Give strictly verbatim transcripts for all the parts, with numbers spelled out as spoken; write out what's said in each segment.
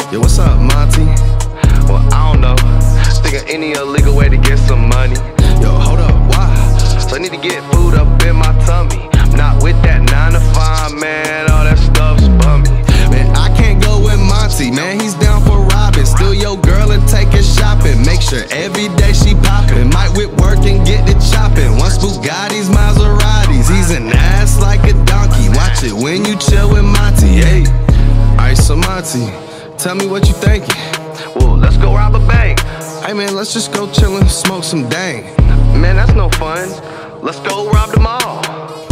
Yo, what's up, Monty? Well, I don't know. Think of any illegal way to get some money. Yo, hold up, why? So I need to get food up in my tummy. I'm not with that nine to five, man. All that stuff's bummy. Man, I can't go with Monty, man. He's down for robbing. Steal your girl and take her shopping. Make sure every day she poppin'. Might whip work and get to chopping. Once Bugattis, Maseratis. He's an ass like a donkey. Watch it when you chill with Monty. Hey, alright, so Monty, tell me what you thinking. Well, let's go rob a bank. Hey man, let's just go chillin', smoke some dang. Man, that's no fun. Let's go rob the mall.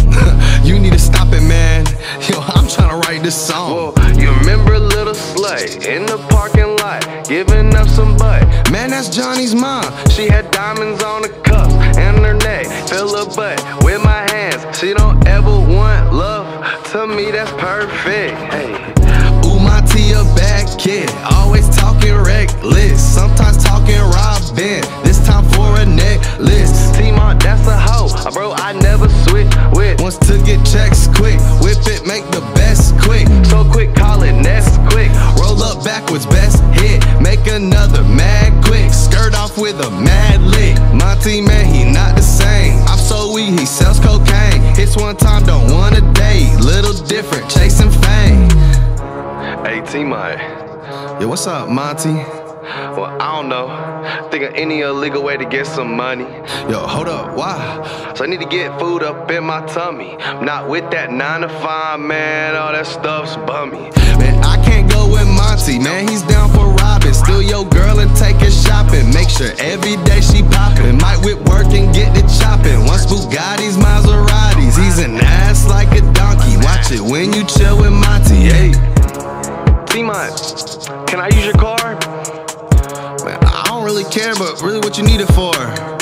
You need to stop it, man. Yo, I'm trying to write this song. Well, you remember Little Slay in the parking lot, giving up some butt. Man, that's Johnny's mom. She had diamonds on her cuffs and her neck. Fill her butt with my hands. She don't ever want love. To me, that's perfect. Hey. Ooh, Monty a bad kid. Always talking reckless. Sometimes talking robbing. This time for a necklace. T-Mont, that's a hoe. Bro, I never switch with. Wants to get checks quick. Whip it, make the best quick. So quick, call it Nest quick. Roll up backwards, best hit. Make another mad quick. Skirt off with a mad lick. Monty, man, he not the same. I'm so weak, he sells cocaine. Hits one time, don't wanna date. Little different, chasing fame. Hey, T-Mont. Yo, what's up, Monty? Well, I don't know. Think of any illegal way to get some money. Yo, hold up, why? So I need to get food up in my tummy. I'm not with that nine to five, man. All that stuff's bummy. Man, I can't go with Monty, man. He's down for robbing. Steal your girl and take her shopping. Make sure every day she poppin'. Might whip work and get to chopping. Once Bugattis, Maseratis. He's an ass like a donkey. Watch it when you chill with Monty. Hey, T-Mont, can I use your car? man, I don't really care, but really what you need it for?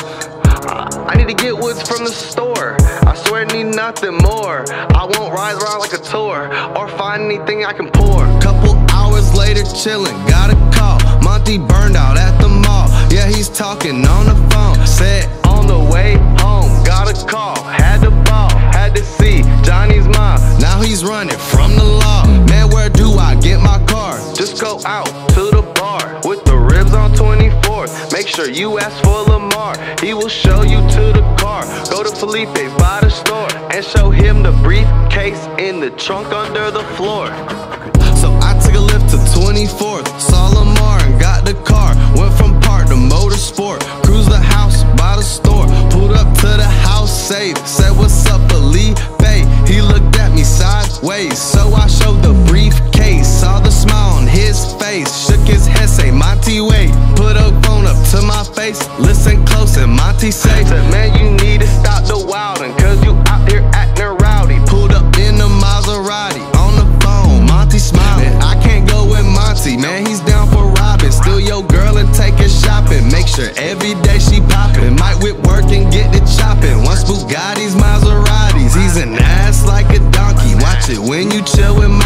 I need to get woods from the store. I swear I need nothing more. I won't ride around like a tour or find anything I can pour. Couple hours later, chillin', got a call. Monty burned out at the mall. Yeah, he's talking on the phone. Said On the way home, got a call. Had to ball, had to see Johnny's mom. now he's running from the law. Man, where do I get my car? Just go out to the bar with the ribs on twenty-fourth. Make sure you ask for Lamar. He will show you to the car. Go to Felipe's by the store and show him the briefcase in the trunk under the floor. So I took a lift to twenty-fourth, saw Lamar and got the car. Went from park to motorsport, cruised the house by the store. Pulled up to the house safe, said what's up Felipe. He looked at me sideways, so I showed the briefcase. Saw the smile on his face, shook his head, say Monty wait. Put a phone up to my face, listen close and Monty say, Said man, you need to stop the wildin', cause you out here acting rowdy. pulled up in the Maserati, on the phone, Monty smiling. Man, I can't go with Monty, man, he's down for robbing. Steal your girl and take her shopping. Make sure every day she poppin'. Might whip work and get to chopping. Once Bugattis, Maseratis. He's an ass like a donkey. Watch it when you chill with